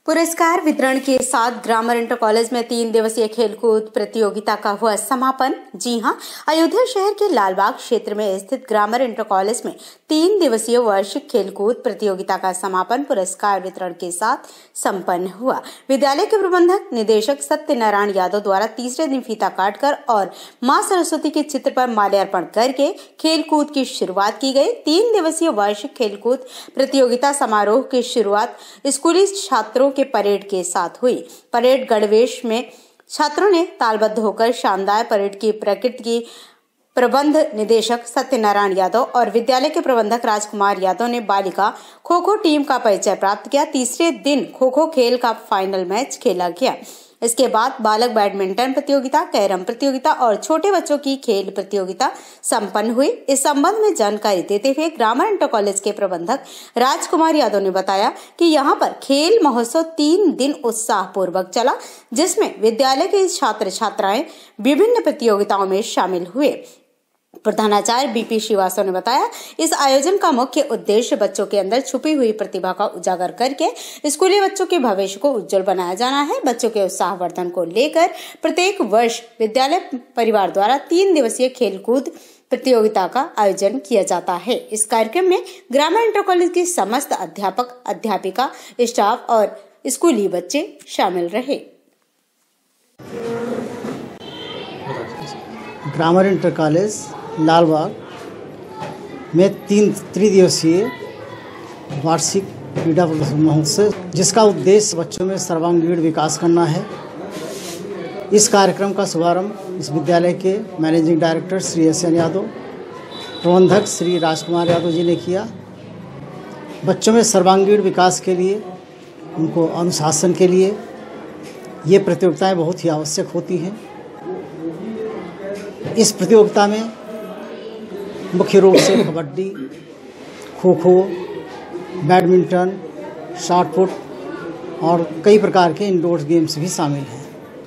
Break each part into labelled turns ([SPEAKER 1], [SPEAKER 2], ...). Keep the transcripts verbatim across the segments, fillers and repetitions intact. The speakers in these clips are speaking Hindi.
[SPEAKER 1] पुरस्कार वितरण के साथ ग्रामर इंटर कॉलेज में तीन दिवसीय खेलकूद प्रतियोगिता का हुआ समापन। जी हां, अयोध्या शहर के लालबाग क्षेत्र में स्थित ग्रामर इंटर कॉलेज में तीन दिवसीय वार्षिक खेलकूद प्रतियोगिता का समापन पुरस्कार वितरण के साथ संपन्न हुआ। विद्यालय के प्रबंधक निदेशक सत्यनारायण यादव द्वारा तीसरे दिन फीता काटकर और मां सरस्वती के चित्र पर माल्यार्पण करके खेलकूद की शुरुआत की गई। तीन दिवसीय वार्षिक खेलकूद प्रतियोगिता समारोह की शुरुआत स्कूली छात्रों के परेड के साथ हुई। परेड गणवेश में छात्रों ने तालबद्ध होकर शानदार परेड की प्रकृति की प्रबंध निदेशक सत्यनारायण यादव और विद्यालय के प्रबंधक राजकुमार यादव ने बालिका खो खो टीम का परिचय प्राप्त किया। तीसरे दिन खो खो खेल का फाइनल मैच खेला गया। इसके बाद बालक बैडमिंटन प्रतियोगिता, कैरम प्रतियोगिता और छोटे बच्चों की खेल प्रतियोगिता संपन्न हुई। इस संबंध में जानकारी देते हुए ग्रामर इंटर कॉलेज के प्रबंधक राजकुमार यादव ने बताया कि यहां पर खेल महोत्सव तीन दिन उत्साह पूर्वक चला, जिसमें विद्यालय के छात्र छात्राएं विभिन्न प्रतियोगिताओं में शामिल हुए। प्रधानाचार्य बीपी श्रीवास्तव ने बताया, इस आयोजन का मुख्य उद्देश्य बच्चों के अंदर छुपी हुई प्रतिभा का उजागर करके स्कूली बच्चों के भविष्य को उज्जवल बनाया जाना है। बच्चों के उत्साहवर्धन को लेकर प्रत्येक वर्ष विद्यालय परिवार द्वारा तीन दिवसीय खेलकूद प्रतियोगिता का आयोजन किया जाता है। इस कार्यक्रम में ग्रामर इंटर कॉलेज के समस्त अध्यापक, अध्यापिका, स्टाफ और स्कूली बच्चे शामिल रहे।
[SPEAKER 2] ग्रामर इंटर कॉलेज लालबाग में तीन त्रिदिवसीय वार्षिक क्रीड़ा महोत्सव, जिसका उद्देश्य बच्चों में सर्वांगीण विकास करना है। इस कार्यक्रम का शुभारंभ इस विद्यालय के managing director Shri S N Yadav, प्रबंधक श्री राजकुमार यादव जी ने किया। बच्चों में सर्वांगीण विकास के लिए, उनको अनुशासन के लिए ये प्रतियोगिताएं बहुत ही आवश्यक होती हैं। इस प्रतियोगिता में मुख्य रूप से kabaddi, kho kho, badminton, shot put और कई प्रकार के इंडोर गेम्स भी शामिल हैं।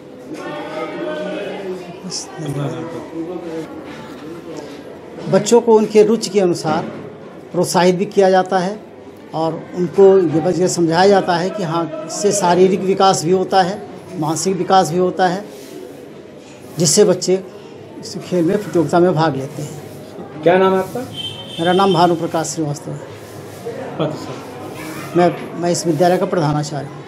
[SPEAKER 2] बच्चों को उनके रुचि के अनुसार प्रोत्साहित भी किया जाता है और उनको ये समझाया जाता है कि हाँ, इससे शारीरिक विकास भी होता है, मानसिक विकास भी होता है, जिससे बच्चे इस खेल में प्रतियोगिता में भाग लेते हैं।
[SPEAKER 3] क्या नाम है आपका?
[SPEAKER 2] मेरा नाम भानु प्रकाश श्रीवास्तव है। मैं मैं इस विद्यालय का प्रधानाचार्य हूँ।